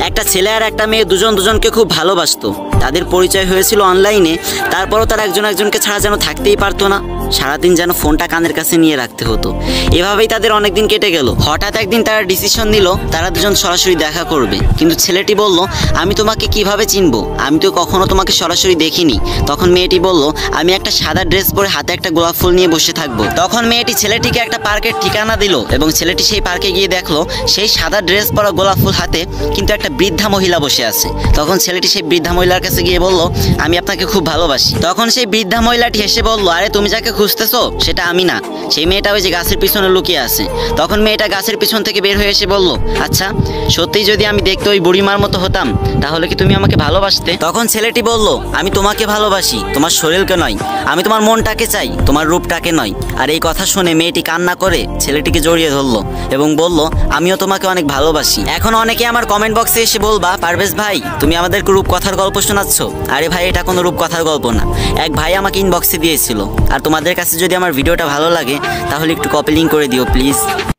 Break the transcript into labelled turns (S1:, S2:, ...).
S1: একটা ছেলে আর একটা মেয়ে দুজন দুজনকে খুব ভালোবাসতো। তাদের পরিচয় হয়েছিল অনলাইনে, তারপরও তারা একজন একজনকে ছাড়া যেন থাকতেই পারতো না। সারাদিন যেন ফোনটা কানের কাছে নিয়ে রাখতে হতো। এভাবেই তাদের অনেকদিন কেটে গেল। হঠাৎ একদিন তারা ডিসিশন নিল তারা দুজন সরাসরি দেখা করবে। কিন্তু ছেলেটি বলল, আমি তোমাকে কিভাবে চিনবো, আমি তো কখনো তোমাকে সরাসরি দেখিনি। তখন মেয়েটি বলল, আমি একটা সাদা ড্রেস পরে হাতে একটা গোলাপ ফুল নিয়ে বসে থাকবো। তখন মেয়েটি ছেলেটিকে একটা পার্কের ঠিকানা দিল এবং ছেলেটি সেই পার্কে গিয়ে দেখলো সেই সাদা ড্রেস পরা গোলাপ ফুল হাতে কিন্তু একটা বৃদ্ধা মহিলা বসে আছে। তখন ছেলেটি সেই বৃদ্ধা মহিলার কাছে গিয়ে বলল, আমি আপনাকে খুব ভালোবাসি। তখন সেই বৃদ্ধা মহিলাটি হেসে বলল, আরে তুমি যাকে খুঁজতেছো সেটা আমি না, সেই মেয়েটা ওই যে গাছের পিছনে লুকিয়ে আছে। তখন মেয়েটা গাছের পিছন থেকে বের হয়ে এসে বলল, আচ্ছা সত্যিই যদি আমি দেখতে ওই বুড়িমার মতো হতাম তাহলে কি তুমি আমাকে ভালোবাসতে? তখন ছেলেটি বলল, আমি তোমাকে ভালোবাসি, তোমার শরীরকে নয়, আমি তোমার মনটাকে চাই, তোমার রূপটাকে নয়। আর এই কথা শুনে মেয়েটি কান্না করে ছেলেটিকে জড়িয়ে ধরলো এবং বলল, আমিও তোমাকে অনেক ভালোবাসি। এখন অনেকে আমার কমেন্ট বক্সে এসে বলবা, পারভেজ ভাই তুমি আমাদেরকে রূপকথার গল্প শোনাচ্ছ। আরে ভাই এটা কোনো রূপকথার গল্প না, এক ভাই আমাকে ইনবক্সে দিয়েছিল। আর তোমাদের কাছে যদি আমার ভিডিওটা ভালো লাগে তাহলে একটু কপি লিঙ্ক করে দিও প্লিজ।